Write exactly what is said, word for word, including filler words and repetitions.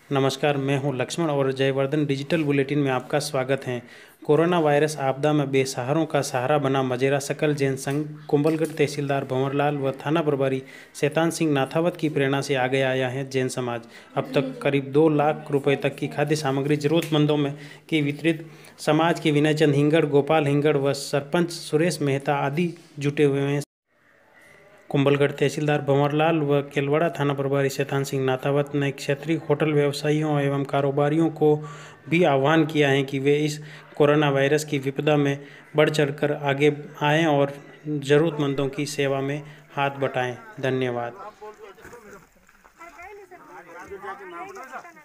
नमस्कार, मैं हूं लक्ष्मण और जयवर्धन डिजिटल बुलेटिन में आपका स्वागत है। कोरोना वायरस आपदा में बेसहारों का सहारा बना मजेरा सकल जैन संघ कुंभलगढ़ तहसीलदार भंवरलाल व थाना प्रभारी शैतान सिंह नाथावत की प्रेरणा से आगे आया है। जैन समाज अब तक करीब दो लाख रुपए तक की खाद्य सामग्री जरूरतमंदों में की वितरित। समाज के विनय चंद हिंगड़, गोपाल हिंगड़ व सरपंच सुरेश मेहता आदि जुटे हुए हैं। कुंभलगढ़ तहसीलदार भंवरलाल व केलवाड़ा थाना प्रभारी शैतान सिंह नाथावत ने क्षेत्रीय होटल व्यवसायियों एवं कारोबारियों को भी आह्वान किया है कि वे इस कोरोना वायरस की विपदा में बढ़ चढ़कर आगे आएं और ज़रूरतमंदों की सेवा में हाथ बटाएं। धन्यवाद।